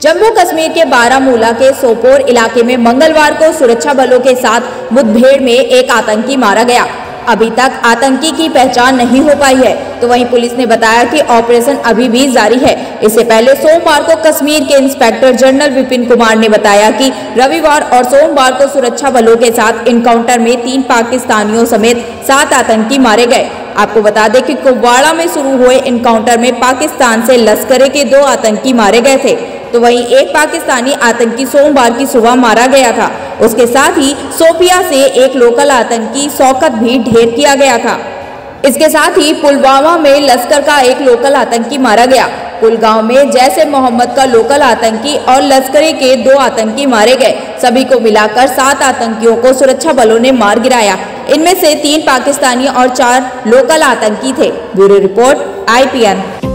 जम्मू कश्मीर के बारामूला के सोपोर इलाके में मंगलवार को सुरक्षा बलों के साथ मुठभेड़ में एक आतंकी मारा गया। अभी तक आतंकी की पहचान नहीं हो पाई है, तो वहीं पुलिस ने बताया कि ऑपरेशन अभी भी जारी है। इससे पहले सोमवार को कश्मीर के इंस्पेक्टर जनरल विपिन कुमार ने बताया कि रविवार और सोमवार को सुरक्षा बलों के साथ इनकाउंटर में 3 पाकिस्तानियों समेत 7 आतंकी मारे गए। आपको बता दें कि कुपवाड़ा में शुरू हुए इनकाउंटर में पाकिस्तान से लश्कर के 2 आतंकी मारे गए थे, तो वहीं एक पाकिस्तानी आतंकी सोमवार की सुबह मारा गया था। उसके साथ ही सोपिया से एक लोकल आतंकी शौकत भी ढेर किया गया था। इसके साथ ही पुलवामा में लश्कर का एक लोकल आतंकी मारा गया। कुलगांव में जैश ए मोहम्मद का लोकल आतंकी और लश्कर के 2 आतंकी मारे गए। सभी को मिलाकर 7 आतंकियों को सुरक्षा बलों ने मार गिराया। इनमें से 3 पाकिस्तानी और 4 लोकल आतंकी थे। Bureau report IPN।